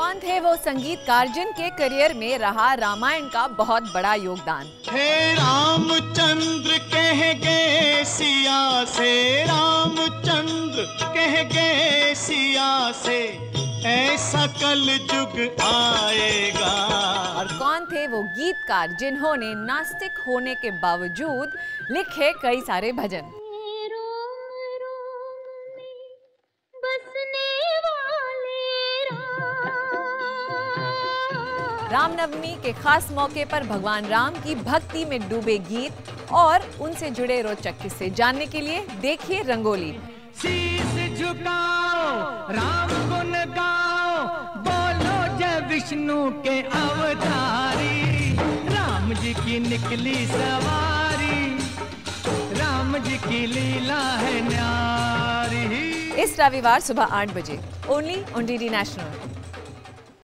कौन थे वो संगीतकार जिनके करियर में रहा रामायण का बहुत बड़ा योगदान? हे रामचंद्र कह गए सिया से, रामचंद्र कह गए सिया से, ऐसा कल जुग आएगा। और कौन थे वो गीतकार जिन्होंने नास्तिक होने के बावजूद लिखे कई सारे भजन? रामनवमी के खास मौके पर भगवान राम की भक्ति में डूबे गीत और उनसे जुड़े रोचक किस्से जानने के लिए देखिए रंगोली। शीश झुकाओ, राम गुण गाओ, बोलो जय विष्णु के अवतारी। राम जी की निकली सवारी, राम जी की लीला है न्यारी। इस रविवार सुबह 8 बजे ओनली ऑन डीडी नेशनल।